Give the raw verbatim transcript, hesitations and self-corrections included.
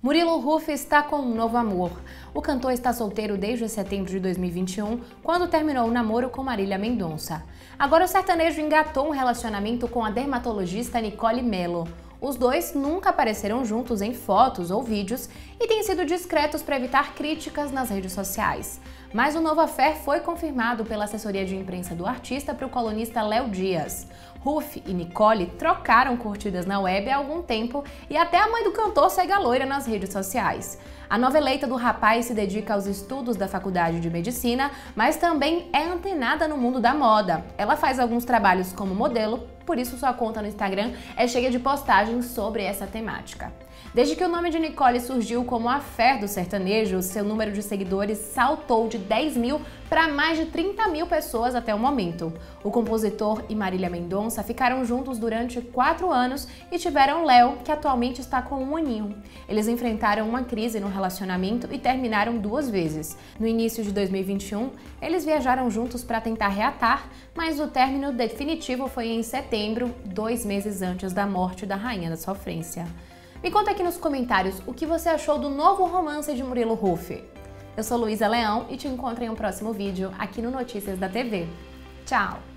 Murilo Huff está com um novo amor. O cantor está solteiro desde setembro de dois mil e vinte e um, quando terminou o namoro com Marília Mendonça. Agora o sertanejo engatou um relacionamento com a dermatologista Nicole Mello. Os dois nunca apareceram juntos em fotos ou vídeos e têm sido discretos para evitar críticas nas redes sociais. Mas o novo affair foi confirmado pela assessoria de imprensa do artista para o colunista Léo Dias. Huff e Nicole trocaram curtidas na web há algum tempo e até a mãe do cantor segue a loira nas redes sociais. A nova eleita do rapaz se dedica aos estudos da faculdade de medicina, mas também é antenada no mundo da moda. Ela faz alguns trabalhos como modelo, por isso sua conta no Instagram é cheia de postagens sobre essa temática. Desde que o nome de Nicole surgiu como affair do sertanejo, seu número de seguidores saltou de dez mil para mais de trinta mil pessoas até o momento. O compositor e Marília Mendonça ficaram juntos durante quatro anos e tiveram Léo, que atualmente está com um aninho. Eles enfrentaram uma crise no relacionamento e terminaram duas vezes. No início de dois mil e vinte e um, eles viajaram juntos para tentar reatar, mas o término definitivo foi em setembro, dois meses antes da morte da Rainha da Sofrência. Me conta aqui nos comentários o que você achou do novo romance de Murilo Huff. Eu sou Luísa Leão e te encontro em um próximo vídeo aqui no Notícias da T V. Tchau!